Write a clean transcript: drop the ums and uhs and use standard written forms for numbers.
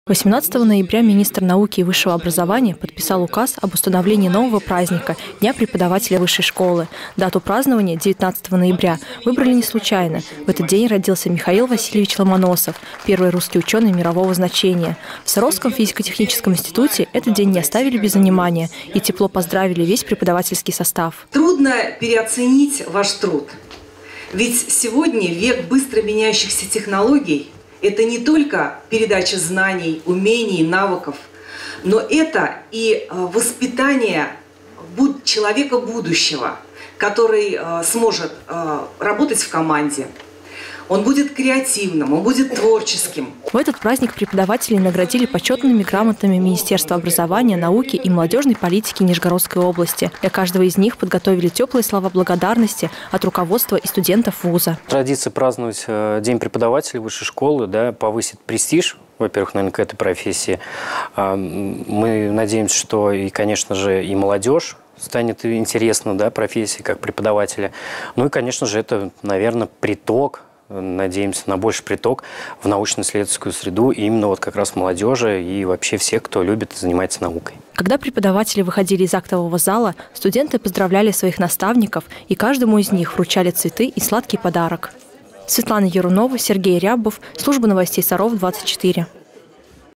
18 ноября министр науки и высшего образования подписал указ об установлении нового праздника – Дня преподавателя высшей школы. Дату празднования 19 ноября выбрали не случайно. В этот день родился Михаил Васильевич Ломоносов, первый русский ученый мирового значения. В Саровском физико-техническом институте этот день не оставили без внимания и тепло поздравили весь преподавательский состав. Трудно переоценить ваш труд. Ведь сегодня век быстро меняющихся технологий. Это не только передача знаний, умений, навыков, но это и воспитание человека будущего, который сможет работать в команде. Он будет креативным, он будет творческим. В этот праздник преподавателей наградили почетными грамотами Министерства образования, науки и молодежной политики Нижегородской области. Для каждого из них подготовили теплые слова благодарности от руководства и студентов вуза. Традиция праздновать День преподавателей высшей школы повысит престиж, во-первых, наверное, к этой профессии. Мы надеемся, что, и, конечно же, и молодежь станет интересна, профессии как преподавателя. Ну и, конечно же, это, наверное, приток. Надеемся на больший приток в научно-исследовательскую среду именно как раз молодежи и вообще всех, кто любит и занимается наукой. Когда преподаватели выходили из актового зала, студенты поздравляли своих наставников и каждому из них вручали цветы и сладкий подарок. Светлана Ярунова, Сергей Рябов, служба новостей Саров 24.